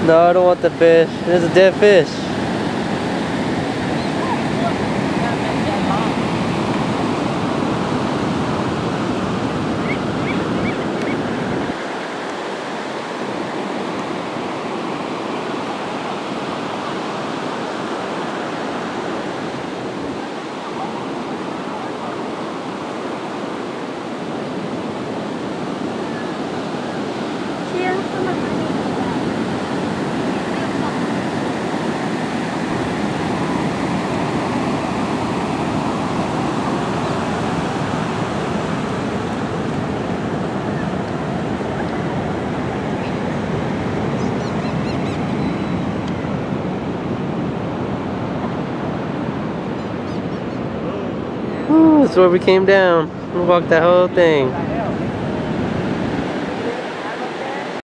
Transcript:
No, I don't want the fish. There's a dead fish. Ooh, that's where we came down. We walked that whole thing.